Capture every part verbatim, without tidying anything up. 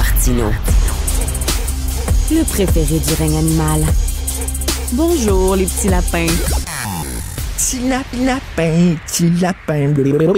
Martineau, le préféré du règne animal. Bonjour, les petits lapins. Petit lap, lapin, petit lapin.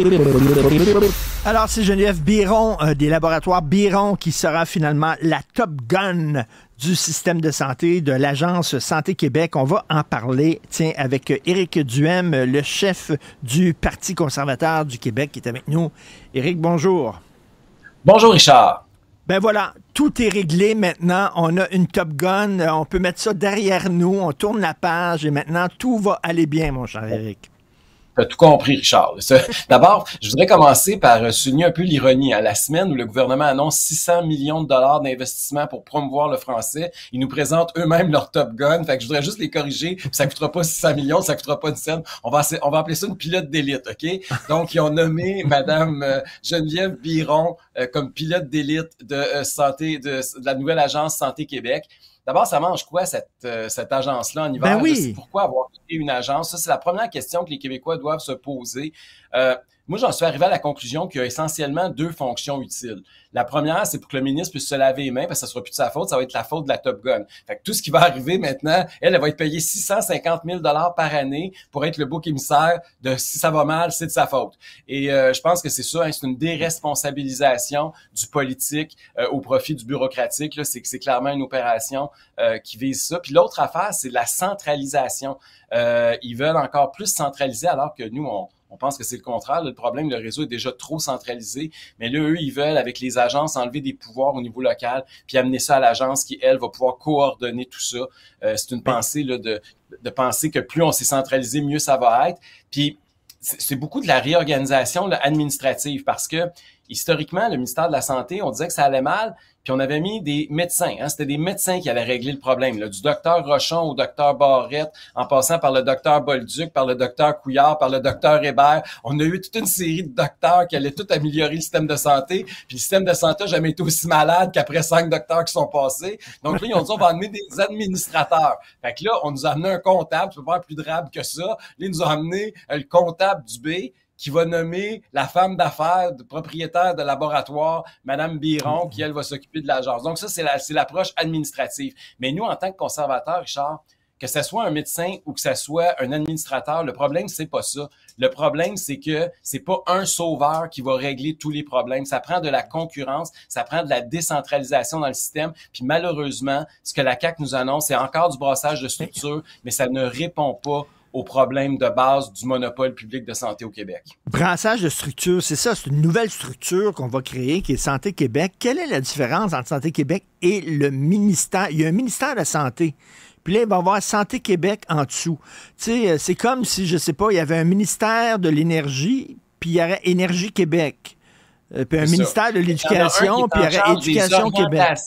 Alors, c'est Geneviève Biron euh, des laboratoires Biron qui sera finalement la Top Gun du système de santé de l'Agence Santé Québec. On va en parler, tiens, avec Éric Duhem, le chef du Parti conservateur du Québec qui est avec nous. Éric, bonjour. Bonjour, Richard. Ben voilà, tout est réglé maintenant. On a une Top Gun, on peut mettre ça derrière nous, on tourne la page et maintenant tout va aller bien, mon cher Éric. Tu as tout compris, Richard. D'abord, je voudrais commencer par souligner un peu l'ironie. À la semaine où le gouvernement annonce six cents millions de dollars d'investissement pour promouvoir le français, ils nous présentent eux-mêmes leur Top Gun. Fait que je voudrais juste les corriger. Puis ça coûtera pas six cents millions, ça coûtera pas une scène. On va, on va appeler ça une pilote d'élite, OK? Donc, ils ont nommé Madame Geneviève Biron euh, comme pilote d'élite de euh, santé, de, de la nouvelle agence Santé Québec. D'abord, ça mange quoi, cette, euh, cette agence-là en hiver? Ben oui. Pourquoi avoir créé une agence? Ça, c'est la première question que les Québécois doivent se poser. Euh, moi, j'en suis arrivé à la conclusion qu'il y a essentiellement deux fonctions utiles. La première, c'est pour que le ministre puisse se laver les mains, parce que ça sera plus de sa faute, ça va être la faute de la Top Gun. Fait que tout ce qui va arriver maintenant, elle, elle va être payée six cent cinquante mille dollars par année pour être le bouc émissaire de si ça va mal, c'est de sa faute. Et euh, je pense que c'est ça, hein, c'est une déresponsabilisation du politique euh, au profit du bureaucratique. Là, c'est c'est clairement une opération euh, qui vise ça. Puis l'autre affaire, c'est la centralisation. Euh, ils veulent encore plus centraliser, alors que nous, on On pense que c'est le contraire. Le problème, le réseau est déjà trop centralisé. Mais là, eux, ils veulent, avec les agences, enlever des pouvoirs au niveau local puis amener ça à l'agence qui, elle, va pouvoir coordonner tout ça. Euh, c'est une pensée là, de, de penser que plus on s'est centralisé, mieux ça va être. Puis, c'est, c'est beaucoup de la réorganisation là, administrative parce que, historiquement, le ministère de la Santé, on disait que ça allait mal. Puis on avait mis des médecins, hein, c'était des médecins qui allaient régler le problème, là, du docteur Rochon au docteur Barrette, en passant par le docteur Bolduc, par le docteur Couillard, par le docteur Hébert. On a eu toute une série de docteurs qui allaient tout améliorer le système de santé. Puis le système de santé n'a jamais été aussi malade qu'après cinq docteurs qui sont passés. Donc là, ils ont dit, on va amener des administrateurs. Fait que là, on nous a amené un comptable, tu peux pas plus drabe que ça. Là, ils nous ont amené euh, le comptable du B, qui va nommer la femme d'affaires, de propriétaire de laboratoire, Madame Biron, qui, elle, va s'occuper de l'agence. Donc ça, c'est la, c'est l'approche administrative. Mais nous, en tant que conservateurs, Richard, que ce soit un médecin ou que ce soit un administrateur, le problème, c'est pas ça. Le problème, c'est que c'est pas un sauveur qui va régler tous les problèmes. Ça prend de la concurrence, ça prend de la décentralisation dans le système. Puis malheureusement, ce que la C A Q nous annonce, c'est encore du brassage de structure, mais ça ne répond pas aux problèmes de base du monopole public de santé au Québec. Brassage de structure, c'est ça, c'est une nouvelle structure qu'on va créer qui est Santé Québec. Quelle est la différence entre Santé Québec et le ministère? Il y a un ministère de la Santé. Puis là, il va y avoir Santé Québec en dessous. Tu sais, c'est comme si, je sais pas, il y avait un ministère de l'Énergie, puis il y aurait Énergie Québec. Euh, puis un c'est ministère ça. de l'Éducation, puis il y aurait Éducation Québec.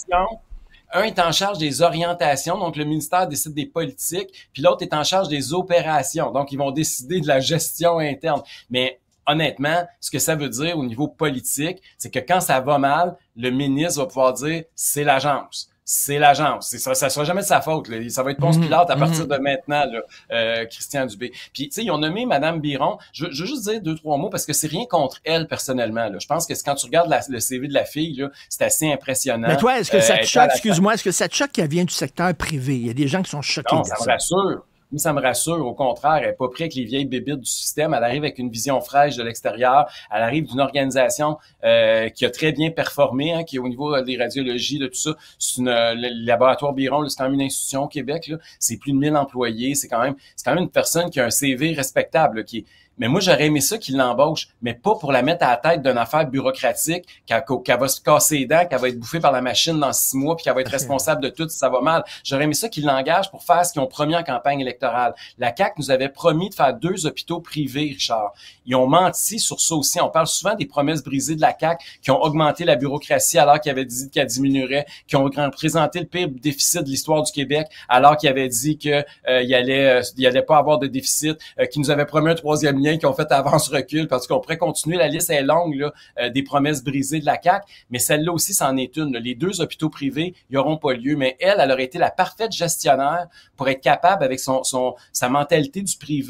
Un est en charge des orientations, donc le ministère décide des politiques, puis l'autre est en charge des opérations, donc ils vont décider de la gestion interne. Mais honnêtement, ce que ça veut dire au niveau politique, c'est que quand ça va mal, le ministre va pouvoir dire « c'est l'agence ». C'est l'agence. C'est ça, ça sera jamais de sa faute. Là. Ça va être Ponce Pilate à partir de maintenant, là, euh, Christian Dubé. Puis, tu sais, ils ont nommé Madame Biron. Je, je veux juste dire deux, trois mots parce que c'est rien contre elle personnellement. Là. Je pense que quand tu regardes la, le C V de la fille, là, c'est assez impressionnant. Mais toi, est-ce que ça te euh, choque, excuse-moi, est-ce que ça te choque qu'elle vient du secteur privé? Il y a des gens qui sont choqués. Non, ça me rassure. Moi, ça me rassure. Au contraire, elle n'est pas prête avec les vieilles bébites du système. Elle arrive avec une vision fraîche de l'extérieur. Elle arrive d'une organisation euh, qui a très bien performé, hein, qui est au niveau des radiologies, de tout ça. C'est une, le laboratoire Biron, là, c'est quand même une institution au Québec. Là. C'est plus de mille employés. C'est quand même, c'est quand même une personne qui a un C V respectable, là, qui est. Mais moi, j'aurais aimé ça qu'il l'embauche, mais pas pour la mettre à la tête d'une affaire bureaucratique, qu'elle, qu'elle va se casser les dents, qu'elle va être bouffée par la machine dans six mois, puis qu'elle va être responsable de tout si ça va mal. J'aurais aimé ça qu'il l'engage pour faire ce qu'ils ont promis en campagne électorale. La C A Q nous avait promis de faire deux hôpitaux privés, Richard. Ils ont menti sur ça aussi. On parle souvent des promesses brisées de la C A Q qui ont augmenté la bureaucratie alors qu'ils avaient dit qu'elle diminuerait, qui ont présenté le pire déficit de l'histoire du Québec alors qu'ils avaient dit que euh, il allait, euh, il allait pas avoir de déficit, euh, qui nous avaient promis un troisième lien, qui ont fait avance-recul, parce qu'on pourrait continuer, la liste est longue là, euh, des promesses brisées de la C A Q, mais celle-là aussi, c'en est une. Là. Les deux hôpitaux privés, ils n'auront pas lieu, mais elle, elle aurait été la parfaite gestionnaire pour être capable, avec son, son sa mentalité du privé,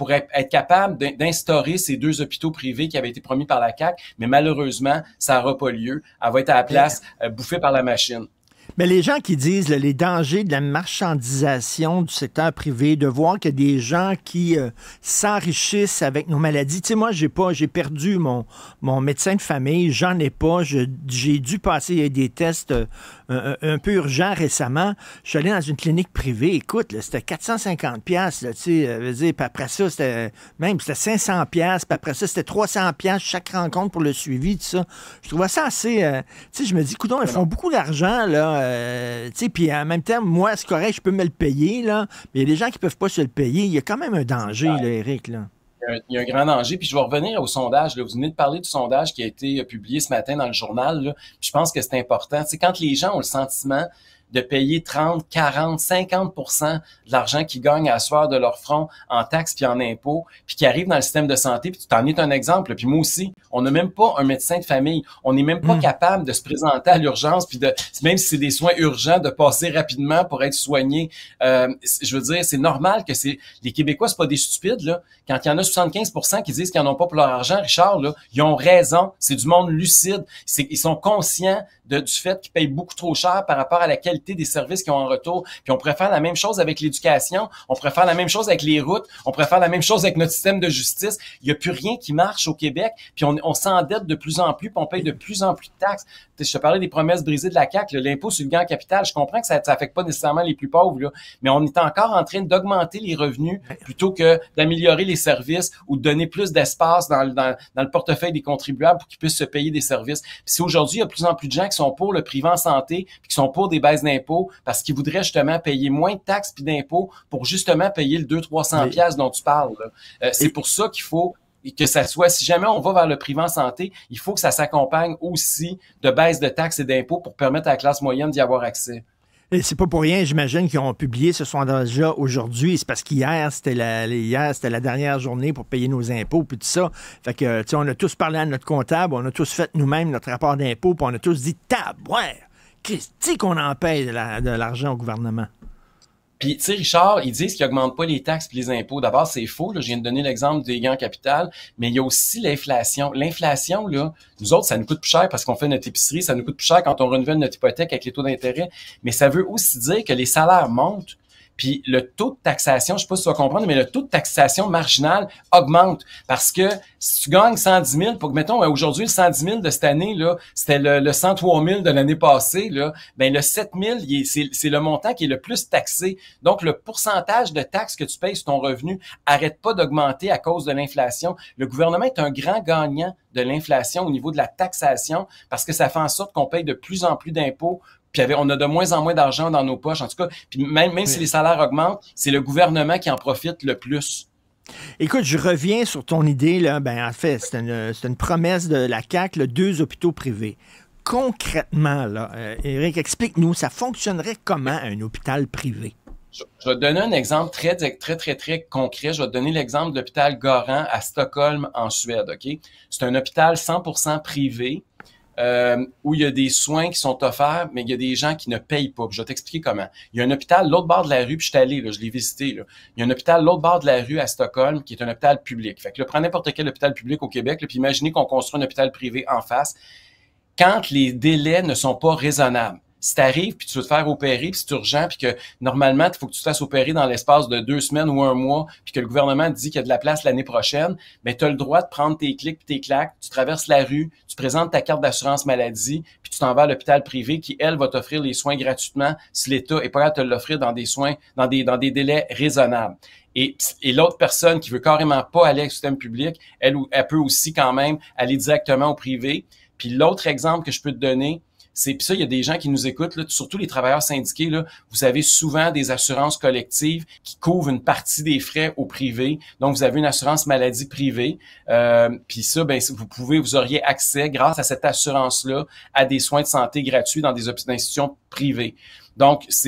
pour être, être capable d'instaurer ces deux hôpitaux privés qui avaient été promis par la C A Q, mais malheureusement, ça n'aura pas lieu. Elle va être à la place euh, bouffée par la machine. Mais les gens qui disent là, les dangers de la marchandisation du secteur privé, de voir qu'il y a des gens qui euh, s'enrichissent avec nos maladies. Tu sais, moi, j'ai pas, j'ai perdu mon, mon médecin de famille, j'en ai pas. Je, j'ai dû passer des tests euh, un, un peu urgents récemment. Je suis allé dans une clinique privée. Écoute, là, c'était quatre cent cinquante piastres, là, tu sais, euh, dire, puis après ça, c'était même c'était cinq cents piastres, puis après ça, c'était trois cents piastres chaque rencontre pour le suivi, tout ça. Je trouvais ça assez... Euh, tu sais, je me dis, coudonc, ils font beaucoup d'argent, là. Euh, tu sais, puis en même temps, moi, c'est correct, je peux me le payer, là, mais il y a des gens qui peuvent pas se le payer. Il y a quand même un danger, ouais. là, Éric, là. Il y, a un, il y a un grand danger. Puis je vais revenir au sondage. Là. Vous venez de parler du sondage qui a été publié ce matin dans le journal. Là. Puis je pense que c'est important. C'est quand les gens ont le sentiment de payer trente, quarante, cinquante pour cent de l'argent qu'ils gagnent à soir de leur front en taxes puis en impôts, puis qui arrivent dans le système de santé, puis tu t'en es un exemple, puis moi aussi, on n'a même pas un médecin de famille, on n'est même pas mmh. capable de se présenter à l'urgence, puis de même si c'est des soins urgents, de passer rapidement pour être soigné. Euh, je veux dire, c'est normal que c'est les Québécois, c'est pas des stupides, là. Quand il y en a soixante-quinze pour cent qui disent qu'ils n'en ont pas pour leur argent, Richard, là, ils ont raison, c'est du monde lucide, c'est, ils sont conscients de, du fait qu'ils payent beaucoup trop cher par rapport à la qualité des services qu'ils ont en retour. Puis on pourrait faire la même chose avec l'éducation, on pourrait faire la même chose avec les routes, on pourrait faire la même chose avec notre système de justice. Il n'y a plus rien qui marche au Québec, puis on, on s'endette de plus en plus, puis on paye de plus en plus de taxes. Je te parlais des promesses brisées de la C A Q, l'impôt sur le gain en capital. Je comprends que ça n'affecte pas nécessairement les plus pauvres, là, mais on est encore en train d'augmenter les revenus plutôt que d'améliorer les services ou de donner plus d'espace dans, dans, dans le portefeuille des contribuables pour qu'ils puissent se payer des services. Puis si aujourd'hui, il y a de plus en plus de gens qui sont pour le privé en santé, puis qui sont pour des baisses d'impôts, parce qu'ils voudraient justement payer moins de taxes puis d'impôts pour justement payer le deux cents trois cents piastres dont tu parles. Euh, c'est pour ça qu'il faut que ça soit, si jamais on va vers le privé en santé, il faut que ça s'accompagne aussi de baisse de taxes et d'impôts pour permettre à la classe moyenne d'y avoir accès. Et c'est pas pour rien, j'imagine, qu'ils ont publié ce sondage-là aujourd'hui. C'est parce qu'hier, c'était la, hier, c'était la dernière journée pour payer nos impôts, puis tout ça. Fait que, tu sais, on a tous parlé à notre comptable, on a tous fait nous-mêmes notre rapport d'impôt, puis on a tous dit, tabouère, Christy qu'on en paye de, la, de l'argent au gouvernement. Puis, tu sais, Richard, ils disent qu'ils n'augmentent pas les taxes et les impôts. D'abord, c'est faux. Là, je viens de donner l'exemple des gains en capital, mais il y a aussi l'inflation. L'inflation, là, nous autres, ça nous coûte plus cher parce qu'on fait notre épicerie, ça nous coûte plus cher quand on renouvelle notre hypothèque avec les taux d'intérêt. Mais ça veut aussi dire que les salaires montent. Puis le taux de taxation, je sais pas si tu vas comprendre, mais le taux de taxation marginal augmente parce que si tu gagnes cent dix mille, pour que, mettons, aujourd'hui, le cent dix mille de cette année, là, c'était le, le cent trois mille de l'année passée, là, ben le sept mille, il est, c'est, c'est le montant qui est le plus taxé. Donc, le pourcentage de taxes que tu payes sur ton revenu arrête pas d'augmenter à cause de l'inflation. Le gouvernement est un grand gagnant de l'inflation au niveau de la taxation parce que ça fait en sorte qu'on paye de plus en plus d'impôts. Puis on a de moins en moins d'argent dans nos poches, en tout cas. Puis même, même oui. si les salaires augmentent, c'est le gouvernement qui en profite le plus. Écoute, je reviens sur ton idée, là. Ben, en fait, c'est une, c'est une promesse de la C A Q, là, deux hôpitaux privés. Concrètement, là, euh, Éric, explique-nous, ça fonctionnerait comment un hôpital privé? Je, je vais te donner un exemple très, très, très, très, très concret. Je vais te donner l'exemple de l'hôpital Göran à Stockholm, en Suède, OK? C'est un hôpital cent pour cent privé. Euh, où il y a des soins qui sont offerts, mais il y a des gens qui ne payent pas. Puis je vais t'expliquer comment. Il y a un hôpital l'autre bord de la rue, puis je suis allé, là, je l'ai visité. Là. Il y a un hôpital l'autre bord de la rue à Stockholm, qui est un hôpital public. Fait que là, prends n'importe quel hôpital public au Québec, là, puis imaginez qu'on construit un hôpital privé en face. Quand les délais ne sont pas raisonnables, si t'arrives puis tu veux te faire opérer puis c'est urgent puis que normalement il faut que tu te fasses opérer dans l'espace de deux semaines ou un mois puis que le gouvernement te dit qu'il y a de la place l'année prochaine, ben tu as le droit de prendre tes clics puis tes claques, tu traverses la rue, tu présentes ta carte d'assurance maladie puis tu t'en vas à l'hôpital privé qui elle va t'offrir les soins gratuitement si l'État est pas capable de te l'offrir dans des soins dans des dans des délais raisonnables. Et, et l'autre personne qui veut carrément pas aller au système public, elle elle peut aussi quand même aller directement au privé. Puis l'autre exemple que je peux te donner, c'est puis ça, il y a des gens qui nous écoutent, là, surtout les travailleurs syndiqués, là, vous avez souvent des assurances collectives qui couvrent une partie des frais au privé. Donc, vous avez une assurance maladie privée. Euh, puis ça, ben, vous pouvez, vous auriez accès, grâce à cette assurance-là, à des soins de santé gratuits dans des institutions privées. Donc, c'est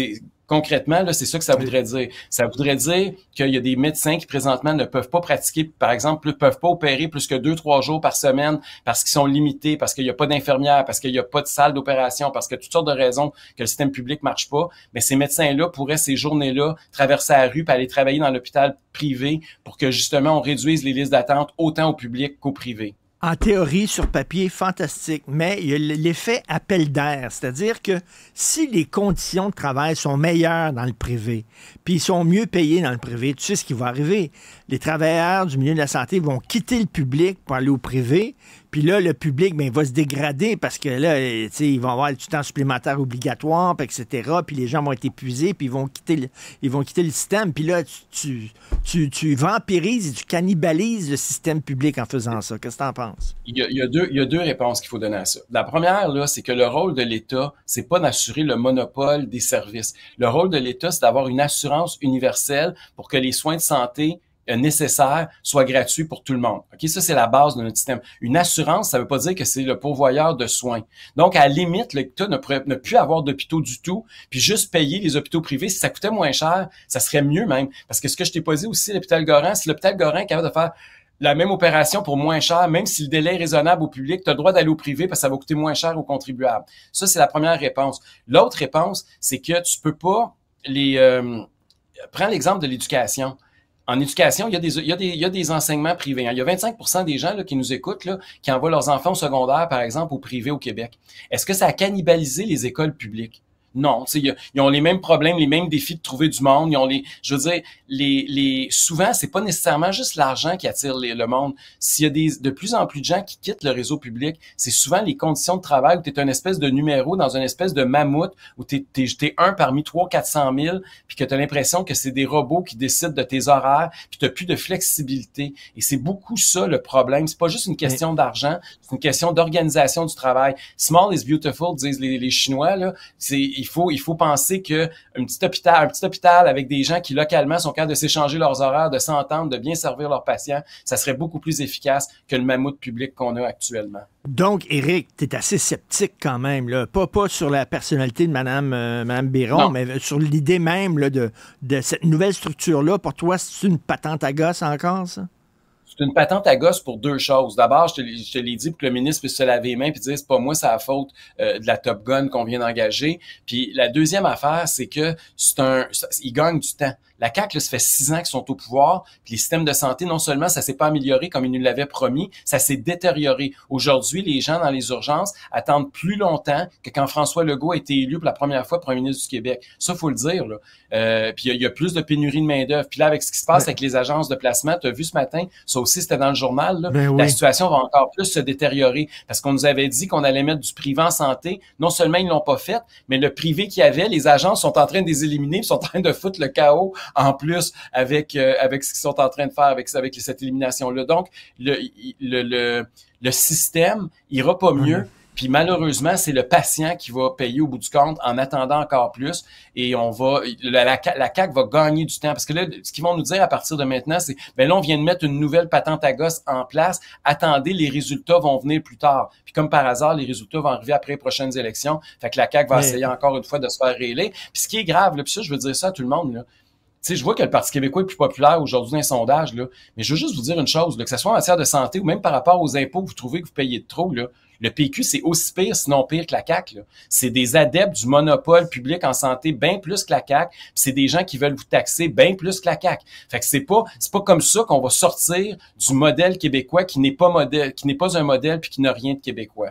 Concrètement, là, c'est ça que ça voudrait dire. Ça voudrait dire qu'il y a des médecins qui présentement ne peuvent pas pratiquer, par exemple, ne peuvent pas opérer plus que deux, trois jours par semaine parce qu'ils sont limités, parce qu'il n'y a pas d'infirmières, parce qu'il n'y a pas de salle d'opération, parce qu'il y a toutes sortes de raisons que le système public marche pas. Mais ces médecins-là pourraient ces journées-là traverser la rue et aller travailler dans l'hôpital privé pour que justement on réduise les listes d'attente autant au public qu'au privé. En théorie, sur papier, fantastique, mais il y a l'effet appel d'air, c'est-à-dire que si les conditions de travail sont meilleures dans le privé, puis ils sont mieux payés dans le privé, tu sais ce qui va arriver. Les travailleurs du milieu de la santé vont quitter le public pour aller au privé, puis là, le public ben, va se dégrader parce que là, tu sais, ils vont avoir du temps supplémentaire obligatoire, puis et cetera, puis les gens vont être épuisés, puis ils vont quitter le, ils vont quitter le système, puis là, tu, tu, tu, tu vampirises et tu cannibalises le système public en faisant ça. Qu'est-ce que tu en penses? Il y a, il y a deux, il y a deux réponses qu'il faut donner à ça. La première, là, c'est que le rôle de l'État, c'est pas d'assurer le monopole des services. Le rôle de l'État, c'est d'avoir une assurance universelle pour que les soins de santé nécessaires soient gratuits pour tout le monde. OK, ça, c'est la base de notre système. Une assurance, ça veut pas dire que c'est le pourvoyeur de soins. Donc, à la limite, l'État ne pourrait ne plus avoir d'hôpitaux du tout, puis juste payer les hôpitaux privés. Si ça coûtait moins cher, ça serait mieux même. Parce que ce que je t'ai pas dit aussi, l'hôpital Gorin, si l'hôpital Gorin est capable de faire la même opération pour moins cher, même si le délai est raisonnable au public, tu as le droit d'aller au privé parce que ça va coûter moins cher aux contribuables. Ça, c'est la première réponse. L'autre réponse, c'est que tu peux pas les... Euh, prends l'exemple de l'éducation. En éducation, il y a des, il y a des, il y a des enseignements privés. Il y a vingt-cinq pour cent des gens là, qui nous écoutent, là, qui envoient leurs enfants au secondaire, par exemple, au privé au Québec. Est-ce que ça a cannibalisé les écoles publiques? Non, tu sais, ils ont les mêmes problèmes, les mêmes défis de trouver du monde. Ils ont les, je veux dire, les, les, souvent, c'est pas nécessairement juste l'argent qui attire les, le monde. S'il y a des, de plus en plus de gens qui quittent le réseau public, c'est souvent les conditions de travail où t'es une espèce de numéro dans une espèce de mammouth où t'es, t'es, t'es un parmi trois, quatre cent mille, puis que t'as l'impression que c'est des robots qui décident de tes horaires, puis t'as plus de flexibilité. Et c'est beaucoup ça le problème. C'est pas juste une question Mais... d'argent, c'est une question d'organisation du travail. Small is beautiful, disent les, les Chinois là. C'est Il faut, il faut penser que un petit hôpital, un petit hôpital avec des gens qui localement sont capables de s'échanger leurs horaires, de s'entendre, de bien servir leurs patients, ça serait beaucoup plus efficace que le mammouth public qu'on a actuellement. Donc, Éric, tu es assez sceptique quand même, là. Pas, pas sur la personnalité de Mme, euh, Mme Biron, non. mais sur l'idée même là, de, de cette nouvelle structure-là. Pour toi, c'est une patente à gosse encore, ça? C'est une patente à gosse pour deux choses. D'abord, je te, je te l'ai dit pour que le ministre puisse se laver les mains puis dire c'est pas moi, c'est la faute euh, de la Top Gun qu'on vient d'engager. Puis la deuxième affaire, c'est que c'est un, ça, ils gagnent du temps. La C A Q, là, ça fait six ans qu'ils sont au pouvoir, puis les systèmes de santé, non seulement ça s'est pas amélioré comme ils nous l'avaient promis, ça s'est détérioré. Aujourd'hui, les gens dans les urgences attendent plus longtemps que quand François Legault a été élu pour la première fois premier ministre du Québec. Ça, faut le dire, là. Euh, puis il y, y a plus de pénurie de main-d'œuvre. Puis là, avec ce qui se passe ouais. avec les agences de placement, tu as vu ce matin, ça aussi, c'était dans le journal, là, ben oui. la situation va encore plus se détériorer parce qu'on nous avait dit qu'on allait mettre du privé en santé. Non seulement ils l'ont pas fait, mais le privé qu'il y avait, les agences sont en train de les éliminer, sont en train de foutre le chaos en plus avec euh, avec ce qu'ils sont en train de faire avec avec cette élimination-là. Donc, le le le, le système ira pas mieux. Mmh. Puis malheureusement, c'est le patient qui va payer au bout du compte en attendant encore plus. Et on va, la, la, la C A Q va gagner du temps. Parce que là, ce qu'ils vont nous dire à partir de maintenant, c'est, ben là, on vient de mettre une nouvelle patente à gosse en place. Attendez, les résultats vont venir plus tard. Puis comme par hasard, les résultats vont arriver après les prochaines élections. Fait que la C A Q va Mais... essayer encore une fois de se faire réélire. Puis ce qui est grave, là, puis ça, je veux dire ça à tout le monde, là. Tu sais, je vois que le Parti québécois est plus populaire aujourd'hui dans les sondages, là. Mais je veux juste vous dire une chose, là, que ce soit en matière de santé ou même par rapport aux impôts que vous trouvez que vous payez de trop, là. Le P Q, c'est aussi pire, sinon pire que la C A Q, là. C'est des adeptes du monopole public en santé bien plus que la C A Q. C'est des gens qui veulent vous taxer bien plus que la C A Q. Fait que c'est pas, c'est pas comme ça qu'on va sortir du modèle québécois qui n'est pas modèle, qui n'est pas un modèle puis qui n'a rien de québécois.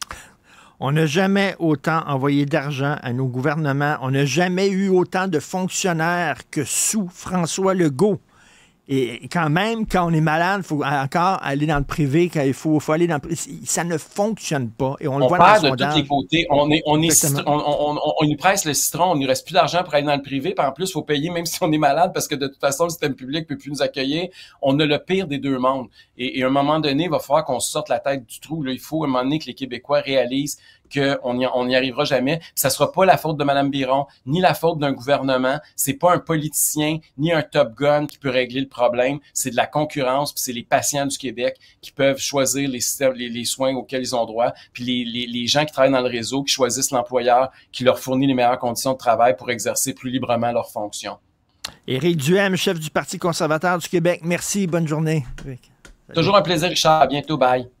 On n'a jamais autant envoyé d'argent à nos gouvernements. On n'a jamais eu autant de fonctionnaires que sous François Legault. Et quand même, quand on est malade, il faut encore aller dans le privé, quand il faut, faut aller dans le privé. Ça ne fonctionne pas. Et on, on le voit dans le sondage. On perd de tous les côtés. On est, on est, on, on, on, on nous presse le citron, on ne reste plus d'argent pour aller dans le privé. Puis en plus, il faut payer même si on est malade parce que de toute façon, le système public ne peut plus nous accueillir. On a le pire des deux mondes. Et, et à un moment donné, il va falloir qu'on sorte la tête du trou. Là. Il faut à un moment donné que les Québécois réalisent qu'on n'y on n'y arrivera jamais. Puis ça sera pas la faute de Mme Biron, ni la faute d'un gouvernement. C'est pas un politicien, ni un Top Gun qui peut régler le problème. C'est de la concurrence, puis c'est les patients du Québec qui peuvent choisir les systèmes, les, les soins auxquels ils ont droit, puis les, les, les gens qui travaillent dans le réseau qui choisissent l'employeur qui leur fournit les meilleures conditions de travail pour exercer plus librement leurs fonctions. Éric Duhem, chef du Parti conservateur du Québec. Merci, bonne journée. Toujours un plaisir, Richard. À bientôt. Bye.